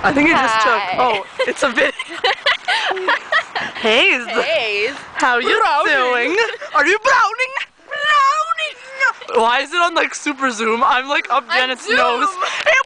I think it just took. Hi. Oh, it's a bit. Hayes. Hayes. How you doing? Are you browning? Browning. Why is it on like super zoom? I'm like up Janet's nose. Hey,